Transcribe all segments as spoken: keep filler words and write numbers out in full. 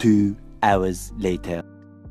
Two hours later.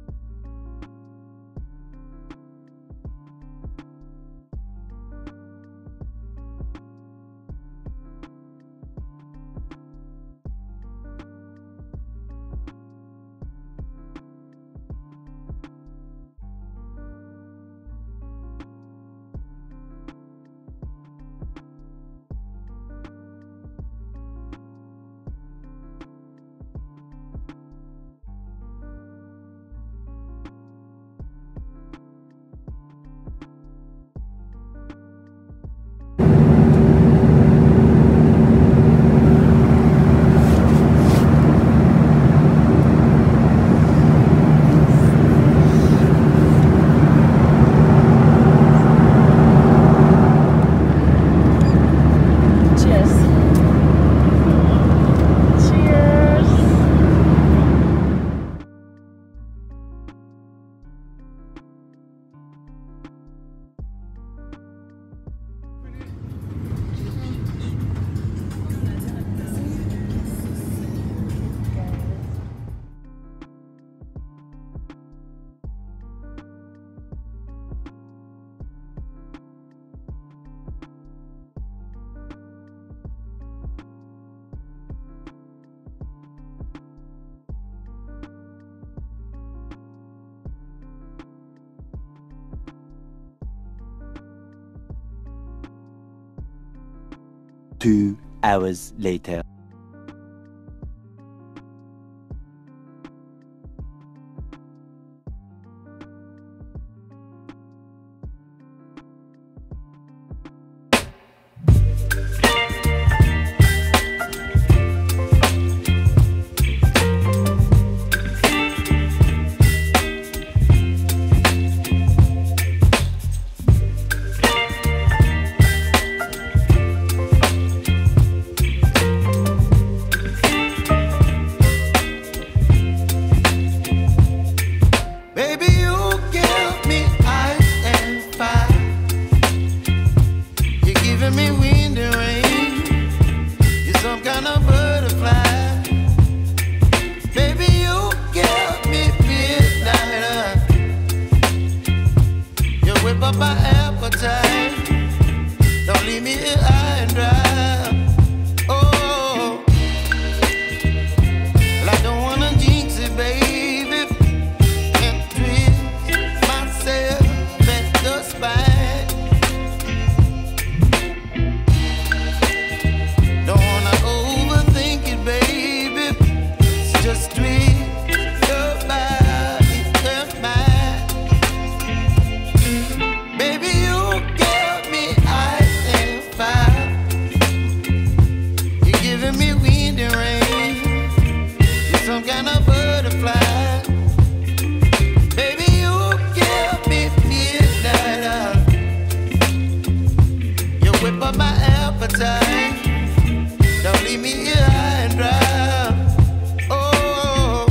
Two hours later. My appetite, don't leave me here high and dry. Oh, well, I don't wanna jinx it, baby, and twist myself at the spine. Don't wanna overthink it, baby, it's just twist your body and mine. Some kind of butterfly, baby, you give me midnight. You whip up my appetite, don't leave me here high and dry. Oh,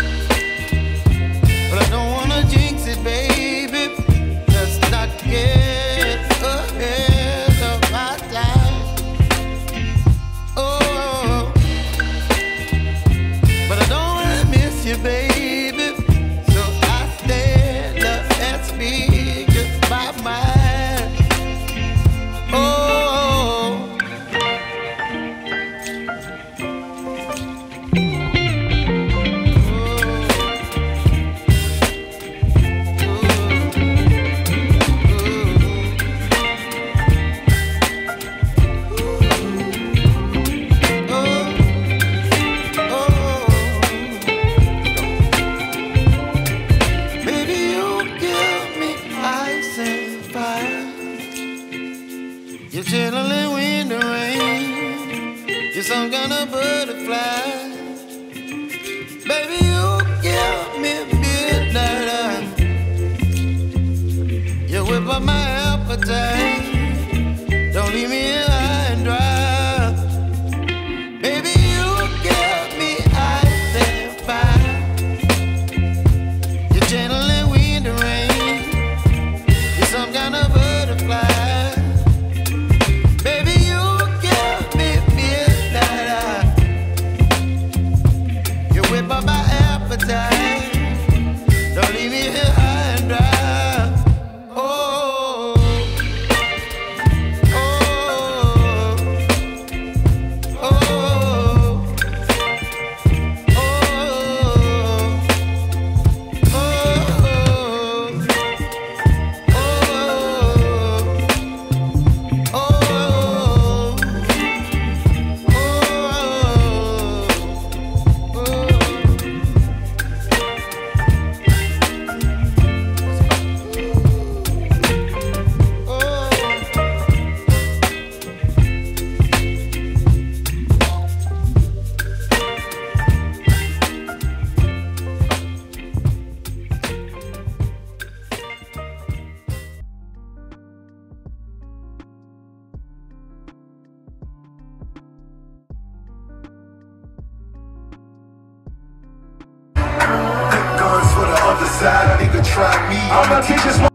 but I don't wanna jinx it, baby. Let's not get ahead of my time. Oh, but I don't wanna miss you, baby. So I stand up and speak just my mind. Oh, you're chilling when the rain, you're some kind of butterfly. Baby, you give me midnight. You whip up my appetite, don't leave me here high and dry. Baby, you give me ice and fire. You're channeling wind and rain, you're some kind of butterfly. Whip up my ass. side, nigga, try me. I'ma teach us